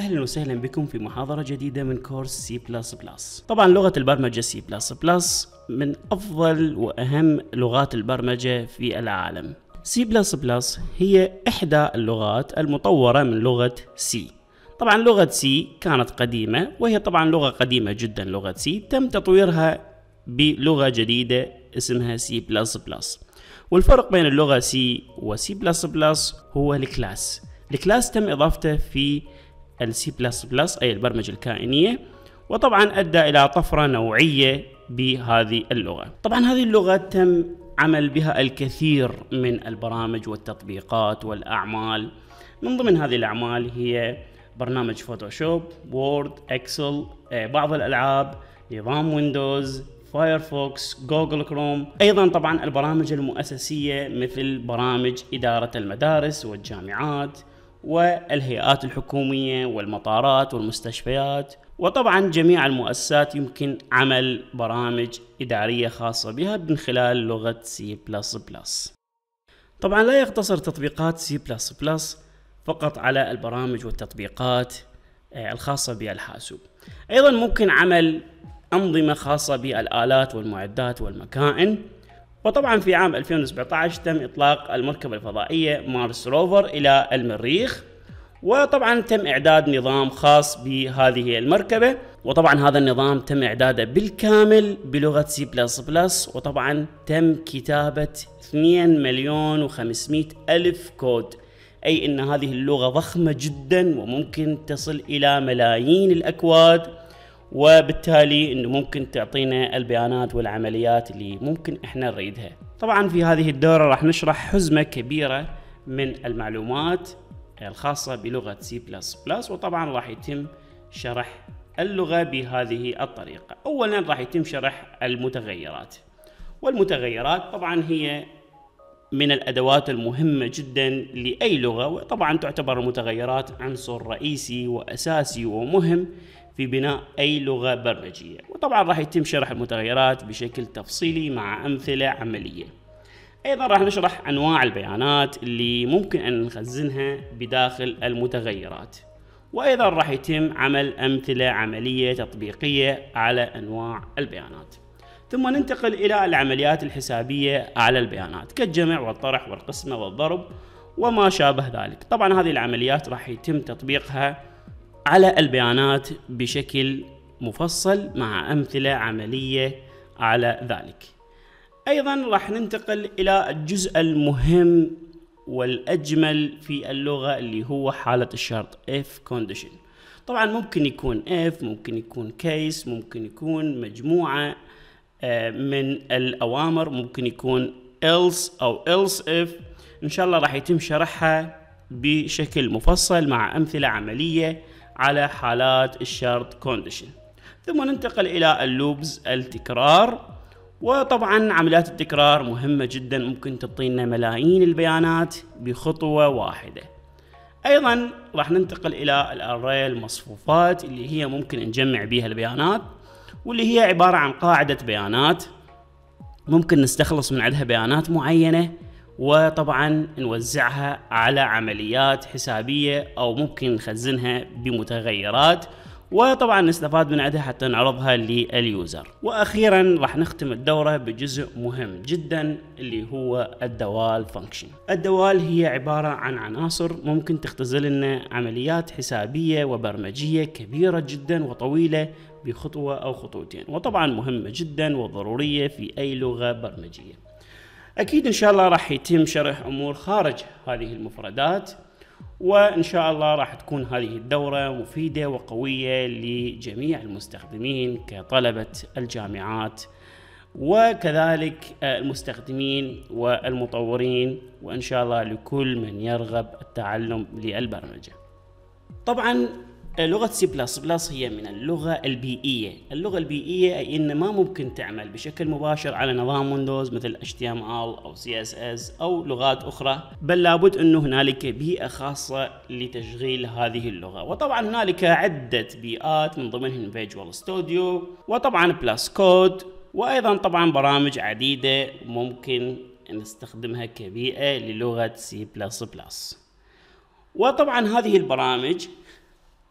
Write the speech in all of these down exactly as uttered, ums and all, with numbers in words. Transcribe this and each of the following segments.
أهلا وسهلا بكم في محاضرة جديدة من كورس سي بلس بلس. طبعا لغة البرمجة سي بلس بلس من أفضل وأهم لغات البرمجة في العالم. سي بلس بلس هي إحدى اللغات المطورة من لغة سي. طبعا لغة سي كانت قديمة، وهي طبعا لغة قديمة جدا. لغة سي تم تطويرها بلغة جديدة اسمها سي بلس بلس. والفرق بين اللغة سي وسي بلس بلس هو الكلاس. الكلاس تم إضافته في السي بلس بلس أي البرمجة الكائنية، وطبعا أدى إلى طفرة نوعية بهذه اللغة. طبعا هذه اللغة تم عمل بها الكثير من البرامج والتطبيقات والأعمال. من ضمن هذه الأعمال هي برنامج فوتوشوب، وورد، إكسل، بعض الألعاب، نظام ويندوز، فايرفوكس، جوجل كروم، أيضا طبعا البرامج المؤسسية مثل برامج إدارة المدارس والجامعات والهيئات الحكومية والمطارات والمستشفيات، وطبعا جميع المؤسسات يمكن عمل برامج إدارية خاصة بها من خلال لغة سي بلس بلس. طبعا لا يقتصر تطبيقات سي بلس بلس فقط على البرامج والتطبيقات الخاصة بالحاسوب، أيضا ممكن عمل أنظمة خاصة بالآلات والمعدات والمكائن. وطبعا في عام ألفين وسبعة عشر تم إطلاق المركبة الفضائية مارس روفر إلى المريخ، وطبعا تم إعداد نظام خاص بهذه المركبة، وطبعا هذا النظام تم إعداده بالكامل بلغة سي بلس بلس، وطبعا تم كتابة اثنين مليون وخمسمائة ألف كود، أي أن هذه اللغة ضخمة جدا وممكن تصل إلى ملايين الأكواد، وبالتالي انه ممكن تعطينا البيانات والعمليات اللي ممكن احنا نريدها. طبعا في هذه الدورة راح نشرح حزمة كبيرة من المعلومات الخاصة بلغة سي بلس بلس، وطبعا راح يتم شرح اللغة بهذه الطريقة. اولا راح يتم شرح المتغيرات، والمتغيرات طبعا هي من الأدوات المهمة جدا لأي لغة، وطبعا تعتبر المتغيرات عنصر رئيسي وأساسي ومهم في بناء أي لغة برمجية. وطبعا راح يتم شرح المتغيرات بشكل تفصيلي مع أمثلة عملية. أيضا راح نشرح أنواع البيانات اللي ممكن أن نخزنها بداخل المتغيرات، وأيضا راح يتم عمل أمثلة عملية تطبيقية على أنواع البيانات. ثم ننتقل إلى العمليات الحسابية على البيانات كالجمع والطرح والقسمة والضرب وما شابه ذلك. طبعا هذه العمليات راح يتم تطبيقها على البيانات بشكل مفصل مع أمثلة عملية على ذلك. أيضا راح ننتقل إلى الجزء المهم والأجمل في اللغة اللي هو حالة الشرط if condition. طبعا ممكن يكون if، ممكن يكون case، ممكن يكون مجموعة من الأوامر، ممكن يكون else أو else if. إن شاء الله راح يتم شرحها بشكل مفصل مع أمثلة عملية على حالات الشرط كونديشن. ثم ننتقل إلى اللوبز التكرار، وطبعا عمليات التكرار مهمة جدا، ممكن تعطينا ملايين البيانات بخطوة واحدة. أيضا راح ننتقل إلى الأري المصفوفات اللي هي ممكن نجمع بها البيانات، واللي هي عبارة عن قاعدة بيانات ممكن نستخلص من عندها بيانات معينة، وطبعا نوزعها على عمليات حسابية أو ممكن نخزنها بمتغيرات، وطبعا نستفاد من عندها حتى نعرضها لليوزر. وأخيرا راح نختم الدورة بجزء مهم جدا اللي هو الدوال فانكشن. الدوال هي عبارة عن عناصر ممكن تختزل لنا عمليات حسابية وبرمجية كبيرة جدا وطويلة بخطوة أو خطوتين، وطبعا مهمة جدا وضرورية في أي لغة برمجية. أكيد إن شاء الله راح يتم شرح أمور خارج هذه المفردات، وإن شاء الله راح تكون هذه الدورة مفيدة وقوية لجميع المستخدمين كطلبة الجامعات، وكذلك المستخدمين والمطورين، وإن شاء الله لكل من يرغب التعلم للبرمجة. طبعا لغة سي بلس بلس هي من اللغة البيئية. اللغة البيئية أي إن ما ممكن تعمل بشكل مباشر على نظام ويندوز مثل إتش تي إم إل أو سي إس إس أو لغات أخرى، بل لابد أنه هنالك بيئة خاصة لتشغيل هذه اللغة. وطبعا هنالك عدة بيئات من ضمنهم فيجوال ستوديو، وطبعا بلس كود، وأيضا طبعا برامج عديدة ممكن نستخدمها كبيئة للغة سي بلس بلس. وطبعا هذه البرامج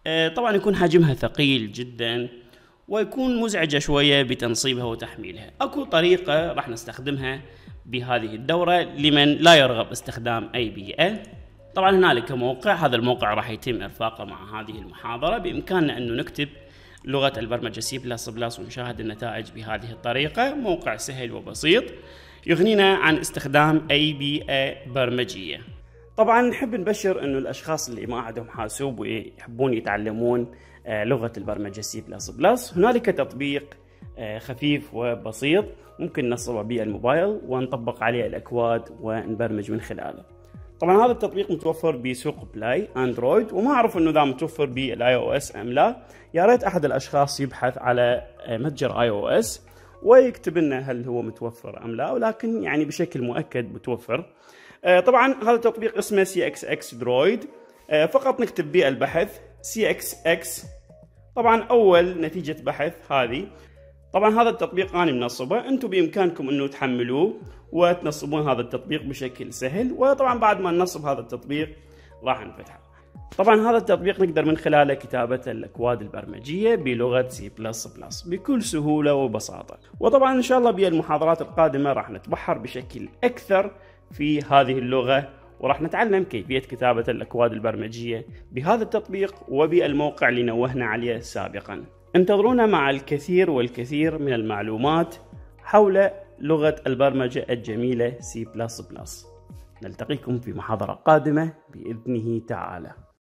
طبعا يكون حجمها ثقيل جدا ويكون مزعجة شوية بتنصيبها وتحميلها. اكو طريقة راح نستخدمها بهذه الدورة لمن لا يرغب استخدام اي بيئة. طبعا هنالك موقع، هذا الموقع راح يتم ارفاقه مع هذه المحاضرة. بامكاننا انه نكتب لغة البرمجة سي بلس بلس ونشاهد النتائج بهذه الطريقة. موقع سهل وبسيط يغنينا عن استخدام اي بيئة برمجية. طبعا نحب نبشر انه الاشخاص اللي ما عندهم حاسوب ويحبون يتعلمون لغة البرمجة سي بلس بلس، هنالك تطبيق خفيف وبسيط ممكن نصبه بالموبايل ونطبق عليه الاكواد ونبرمج من خلاله. طبعا هذا التطبيق متوفر بسوق بلاي اندرويد، وما اعرف انه اذا متوفر بالاي او اس ام لا. يا ريت احد الاشخاص يبحث على متجر اي او اس ويكتب لنا هل هو متوفر ام لا، ولكن يعني بشكل مؤكد متوفر. طبعا هذا التطبيق اسمه سي اكس اكس درويد. فقط نكتب بالبحث سي اكس اكس. طبعا اول نتيجة بحث هذه. طبعا هذا التطبيق انا منصبه، انتم بامكانكم انه تحملوه وتنصبون هذا التطبيق بشكل سهل. وطبعا بعد ما ننصب هذا التطبيق راح نفتحه. طبعا هذا التطبيق نقدر من خلاله كتابة الاكواد البرمجية بلغة سي بلس بلس بكل سهولة وبساطة. وطبعا ان شاء الله بالمحاضرات القادمة راح نتبحر بشكل اكثر في هذه اللغة، وراح نتعلم كيفية كتابة الأكواد البرمجية بهذا التطبيق وبالموقع اللي نوهنا عليه سابقا. انتظرونا مع الكثير والكثير من المعلومات حول لغة البرمجة الجميلة سي بلس بلس. نلتقيكم في محاضرة قادمة بإذنه تعالى.